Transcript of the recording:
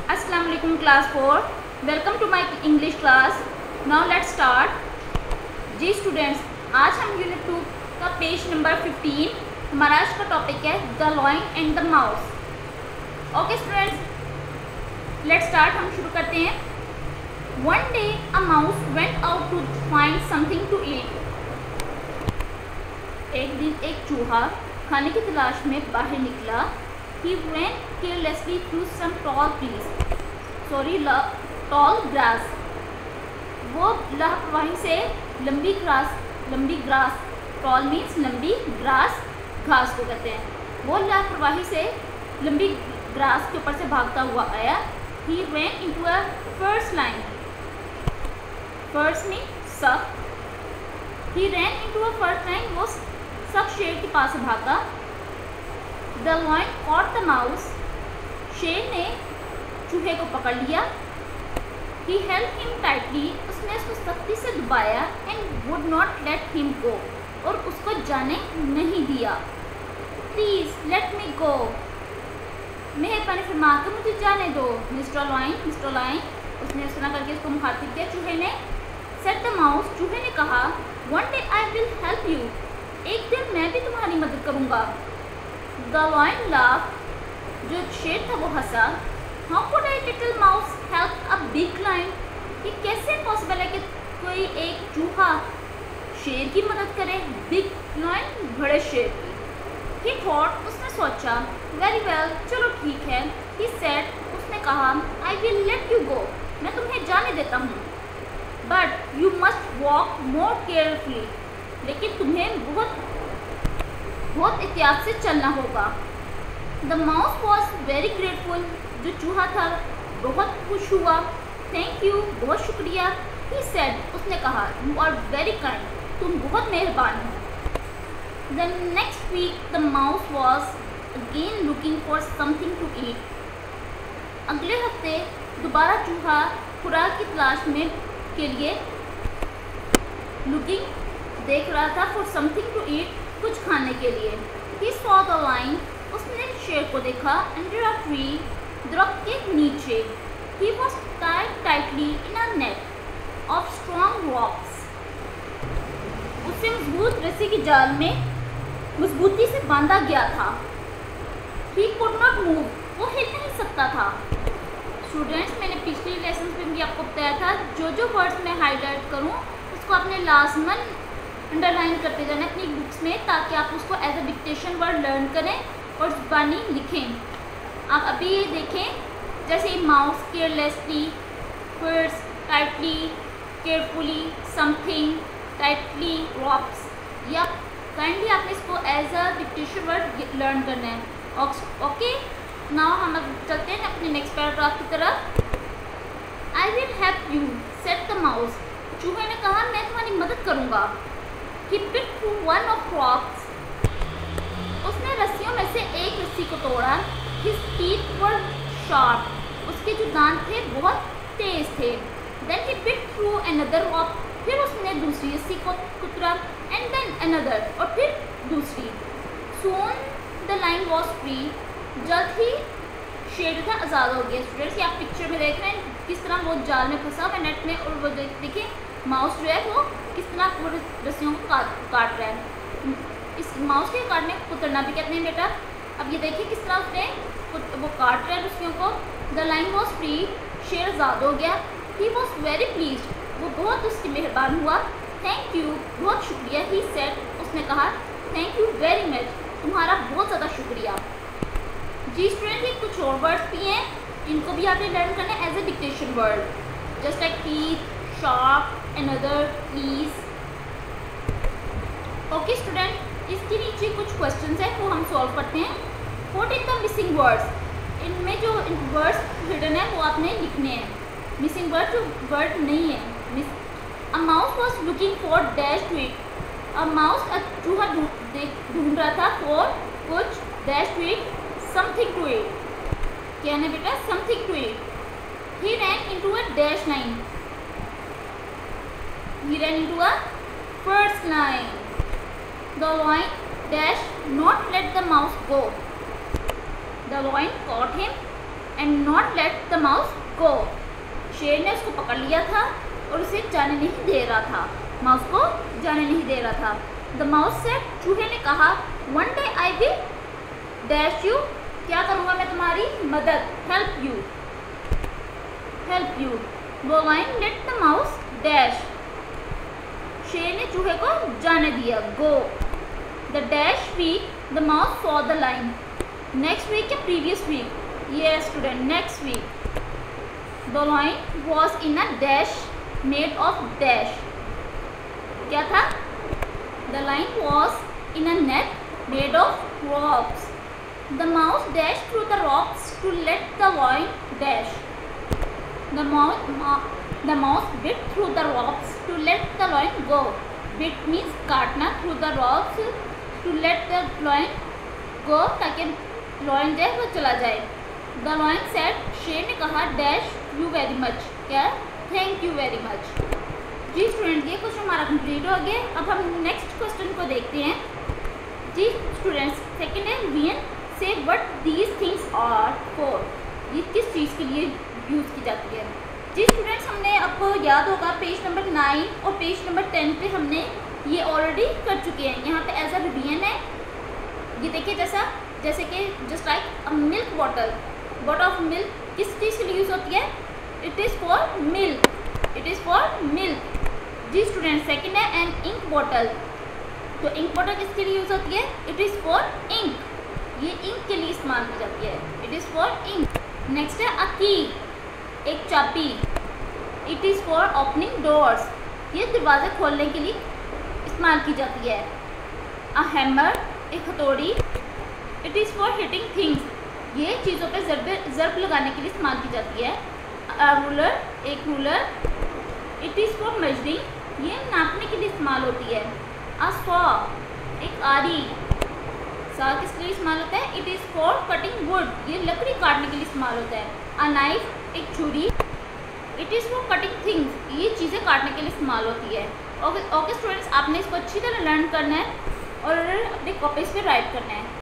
Assalamu alaikum class 4. Welcome to my English class. Now let's start. जी students, आज हम unit 2 का page number 15 हमारा आज का टॉपिक है the lion and the mouse. Okay students, let's start. हम शुरू करते हैं. One day a mouse went out to find something to eat. एक दिन एक चूहा खाने की तलाश में बाहर निकला. He ran carelessly through some tall grass. वो लापरवाही से लंबी ग्रास, tall means लंबी, grass घास को कहते हैं. वो लापरवाही से लंबी ग्रास के ऊपर से भागता हुआ आया. He ran into a first line. First means suck. He ran into a first line. वो सक शेर के पास से भागा. The lion caught the mouse. शेर ने चूहे को पकड़ लिया. He held him tightly. उसने उसको सख्ती से दबाया and would not let him go. और उसको जाने नहीं दिया. Please let me go. मेहरबानी फरमा कर मुझे जाने दो. Mr. Lion. उसने इस तरह करके उसको मुखातिब किया चूहे ने. Said the mouse. चूहे ने कहा One day I will help you. एक दिन मैं भी तुम्हारी मदद करूँगा. The lion laughed. जो शेर था वो हंसा. How could a little mouse help a big lion? ये कैसे पॉसिबल है कि कोई एक चूहा शेर की मदद करे, बिग लायन बड़े शेर की. He thought. उसने सोचा. Very well. चलो ठीक है. He said. उसने कहा I will let you go. मैं तुम्हें जाने देता हूँ. But you must walk more carefully. लेकिन तुम्हें बहुत एहतियात से चलना होगा. The mouse was very grateful. जो चूहा था बहुत खुश हुआ. Thank you. बहुत शुक्रिया. He said. उसने कहा यू आर वेरी काइंड. तुम बहुत मेहरबान हो. The next week the mouse was again looking for something to eat. अगले हफ्ते दोबारा चूहा खुराक की तलाश में के लिए लुकिंग देख रहा था फॉर समथिंग टू ईट, कुछ खाने के लिए. He saw the lion. उसने शेर को देखा. Under a tree. दरख्त के नीचे. He was tied tightly in a net of strong rocks. उसे मजबूत रस्सी की जाल में मजबूती से बांधा गया था. He could not move. वो हिल नहीं सकता था. स्टूडेंट्स, मैंने पिछले लेसन में भी आपको बताया था जो वर्ड्स मैं हाईलाइट करूँ उसको अपने लाजमन अंडरलाइन करते जाना अपनी बुक्स में, ताकि आप उसको as a dictation word learn करें और ज़बानी लिखें. आप अभी ये देखें जैसे mouse carelessly, fierce tightly, carefully, something, tightly, rocks. या काइंडली आपने इसको as a dictation word learn करना है. ओके, नाउ हम अब चलते हैं अपने नेक्स्ट पैराग्राफ की तरफ. I will help you said the mouse. चूहे ने कहा मैं तुम्हारी मदद करूँगा. He picked through one of rocks. उसने रस्सियों में से एक रस्सी को तोड़ा. His teeth were sharp. उसके जो दांत थे बहुत तेज थे. Then he picked through another rock. फिर उसने दूसरी रस्सी को कुतरा. And then another. और फिर दूसरी. Soon the lion was free. जल्द ही शेर था आज़ाद हो गया. स्टूडेंट्स, आप पिक्चर में देख रहे हैं किस तरह वो जाल में फंसा हुआ नेट में, और वो देखिए माउस जो है वो किस तरह पूरी रस्सियों को काट रहा है. इस माउस के काटने को कुतरना भी कहते हैं बेटा. अब ये देखिए किस तरह उसने वो काट रहा है रस्सियों को. The lion was free. शेर आज़ाद हो गया. He was very pleased. वो बहुत उसकी मेहरबान हुआ. Thank you. बहुत शुक्रिया. He said. उसने कहा थैंक यू वेरी मच. तुम्हारा बहुत ज़्यादा शुक्रिया. जी स्टूडेंट, ये कुछ और वर्ड्स भी हैं, इनको भी आपने लर्न करना है as a dictation word, just like teeth, sharp, another, please. Okay student, इसके नीचे कुछ क्वेश्चंस हैं वो हम सॉल्व करते हैं. What is the missing words. इनमें जो वर्ड्स हिडन है वो आपने लिखने हैं. मिसिंग वर्ड जो वर्ड नहीं है. A mouse was looking for dash to eat. A mouse चूहा ढूंढ रहा था फॉर कुछ, dash to eat, something to eat. क्या है बेटा? Something to eat. He ran into a dash line. He ran into a first line. The lion dash not let the mouse go. The lion caught him and not let let the mouse go. शेर ने उसको पकड़ लिया था और उसे जाने नहीं दे रहा था, माउस को जाने नहीं दे रहा था. The mouse said, चूहे ने कहा, one day I will dash you, क्या करूँगा मैं तुम्हारी मदद, help you. The lion let the mouse dash. शेर ने चूहे को जाने दिया, go. The dash week, the mouse saw the lion. Next week या previous week? Yes student, next week. The lion was in a dash made of dash. क्या था? The lion was in a net made of rocks. The mouse dashed through the rocks to let the lion dash. The mouse bit through the rocks to let the lion go. Bit means काटना, through the rocks to let the lion go, ताकि lion जो है वो चला जाए. The lion said, शेर ने कहा, dash you very much, क्या? Thank you very much. जी स्टूडेंट, ये क्वेश्चन हमारा कंप्लीट हो गया. अब हम नेक्स्ट क्वेश्चन को देखते हैं. जी स्टूडेंट्स, सेकेंड है रियन से what these things are for. ये किस चीज़ के लिए यूज़ की जाती है. जी स्टूडेंट्स, हमने आपको याद होगा पेज नंबर 9 और पेज नंबर 10 पे हमने ये ऑलरेडी कर चुके हैं. यहाँ पे एज अ रिवीजन है. ये देखिए जैसे कि just like a milk bottle of milk किस चीज़ के लिए यूज़ होती है. It is for milk. जी स्टूडेंट, सेकेंड है एन इंक बॉटल. तो इंक बॉटल किसके लिए यूज़ होती है. It is for ink. ये इंक के लिए इस्तेमाल की जाती है. It is for ink. Next है अ की, एक चाबी. It is for opening doors. ये दरवाजे खोलने के लिए इस्तेमाल की जाती है. अ हैमर, एक हथौड़ी. It is for hitting things. ये चीज़ों पे ज़रब लगाने के लिए इस्तेमाल की जाती है. अ रूलर, एक ruler. It is for measuring. ये नापने के लिए इस्तेमाल होती है. अ सॉ, एक आरी. सा किस लिए इस्तेमाल होता है. It is for cutting wood. ये लकड़ी काटने के लिए इस्तेमाल होता है. अ नाइफ, एक छुरी. It is for cutting things. ये चीज़ें काटने के लिए इस्तेमाल होती है. ओके स्टूडेंट्स, आपने इसको अच्छी तरह लर्न करना है और अपने कॉपीज़ पे राइट करना है.